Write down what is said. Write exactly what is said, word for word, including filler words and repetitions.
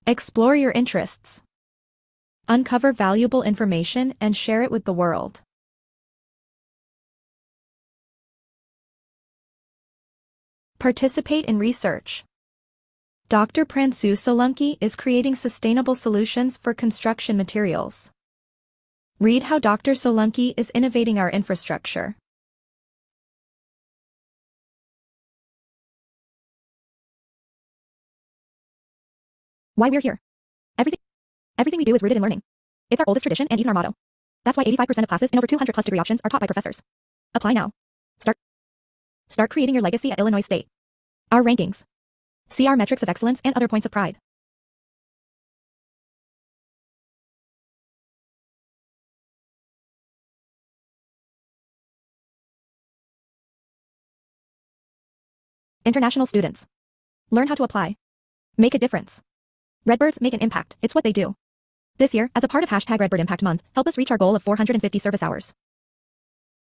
Explore your interests. Uncover valuable information and share it with the world. Participate in research. Doctor Pransu Solanki is creating sustainable solutions for construction materials. Read how Doctor Solanki is innovating our infrastructure. Why we're here. Everything, everything we do is rooted in learning. It's our oldest tradition and even our motto. That's why eighty-five percent of classes in over two hundred plus degree options are taught by professors. Apply now. Start, start creating your legacy at Illinois State. Our rankings. See our metrics of excellence and other points of pride. International students. Learn how to apply. Make a difference. Redbirds make an impact. It's what they do. This year, as a part of hashtag Redbird Impact Month, help us reach our goal of four hundred fifty service hours.